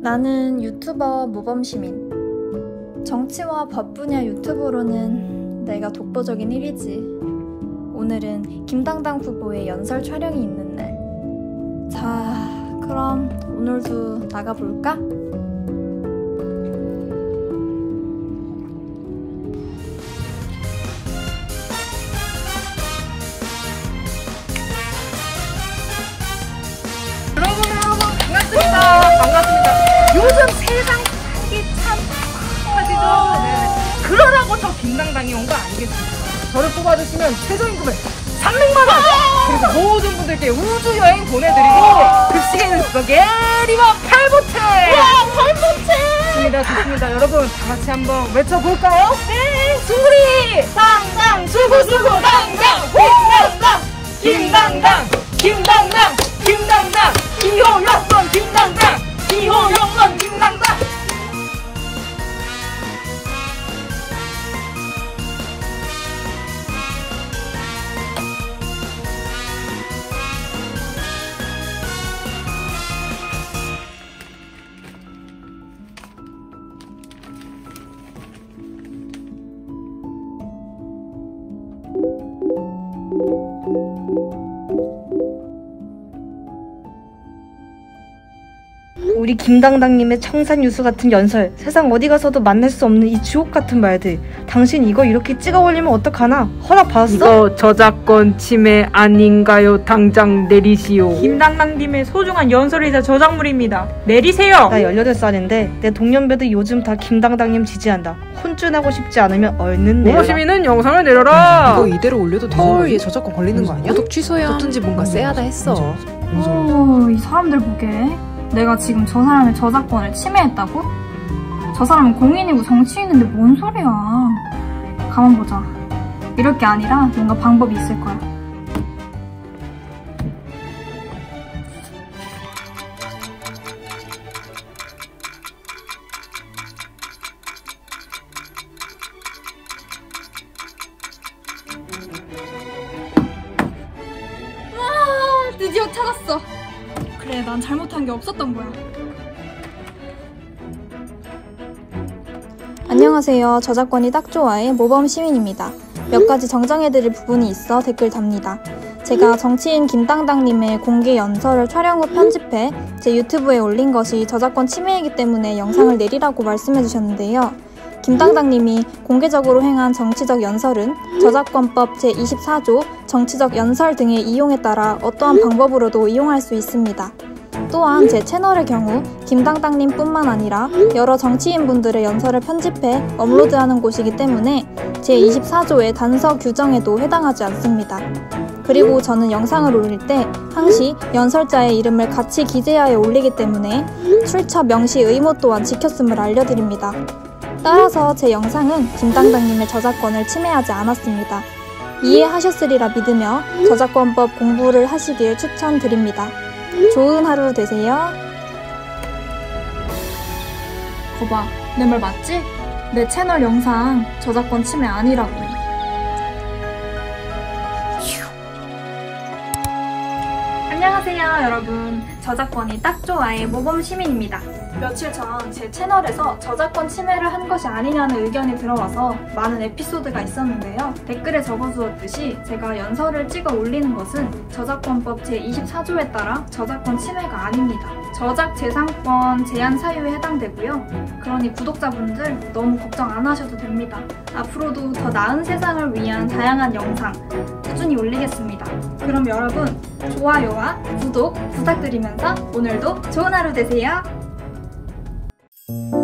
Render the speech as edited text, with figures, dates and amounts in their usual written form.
나는 유튜버 모범시민. 정치와 법 분야 유튜브로는 내가 독보적인 1위지. 오늘은 김당당 후보의 연설 촬영이 있는 날. 자, 그럼 오늘도 나가볼까? 반갑습니다. 요즘 세상 살기 참 팍팍하지죠. 네. 그러라고 저 김당당이 온 거 아니겠습니까? 저를 뽑아주시면 최저임금을 300만 원! 그래서 모든 분들께 우주여행 보내드리고 급식에는 스파게리와 팔보채! 와, 팔보채! 좋습니다. 여러분 다 같이 한번 외쳐볼까요? 네! 수리! 당당! 수구수구 당당! 김당당! 김당당! 김당당! 김당당! 2호 여권 김당당! 2호 여권 김당당! 우리 김당당님의 청산유수 같은 연설, 세상 어디 가서도 만날 수 없는 이 주옥 같은 말들. 당신 이거 이렇게 찍어 올리면 어떡하나? 허락 받았어? 이거 저작권 침해 아닌가요? 당장 내리시오. 김당당님의 소중한 연설이자 저작물입니다. 내리세요! 나 18살인데 내 동년배들 요즘 다 김당당님 지지한다. 혼쭐나고 싶지 않으면 얼른 내려라. 모모시민은 영상을 내려라. 이거 이대로 올려도 되는 거야? 얘 저작권 걸리는 거 아니야? 구독 취소해야 하는지 뭔가 쎄하다 했어. 이 사람들 보게. 내가 지금 저 사람의 저작권을 침해했다고? 저 사람은 공인이고 정치인인데 뭔 소리야. 가만 보자. 이럴 게 아니라 뭔가 방법이 있을 거야. 와, 드디어 찾았어. 그래, 난 잘못한 게 없었던 거야. 안녕하세요. 저작권이 딱 좋아의 모범시민입니다. 몇 가지 정정해드릴 부분이 있어 댓글 답니다. 제가 정치인 김당당님의 공개 연설을 촬영 후 편집해 제 유튜브에 올린 것이 저작권 침해이기 때문에 영상을 내리라고 말씀해주셨는데요. 김당당님이 공개적으로 행한 정치적 연설은 저작권법 제24조 정치적 연설 등의 이용에 따라 어떠한 방법으로도 이용할 수 있습니다. 또한 제 채널의 경우 김당당님 뿐만 아니라 여러 정치인분들의 연설을 편집해 업로드하는 곳이기 때문에 제24조의 단서 규정에도 해당하지 않습니다. 그리고 저는 영상을 올릴 때 항시 연설자의 이름을 같이 기재하여 올리기 때문에 출처 명시 의무 또한 지켰음을 알려드립니다. 따라서 제 영상은 김당당님의 저작권을 침해하지 않았습니다. 이해하셨으리라 믿으며 저작권법 공부를 하시길 추천드립니다. 좋은 하루 되세요. 거봐, 내 말 맞지? 내 채널 영상 저작권 침해 아니라고. 안녕하세요 여러분. 저작권이 딱 좋아의 모범시민입니다. 며칠 전 제 채널에서 저작권 침해를 한 것이 아니냐는 의견이 들어와서 많은 에피소드가 있었는데요. 댓글에 적어두었듯이 제가 연설을 찍어 올리는 것은 저작권법 제24조에 따라 저작권 침해가 아닙니다. 저작 재산권 제한 사유에 해당되고요. 그러니 구독자분들 너무 걱정 안 하셔도 됩니다. 앞으로도 더 나은 세상을 위한 다양한 영상 꾸준히 올리겠습니다. 그럼 여러분 좋아요와 구독 부탁드리면서 오늘도 좋은 하루 되세요.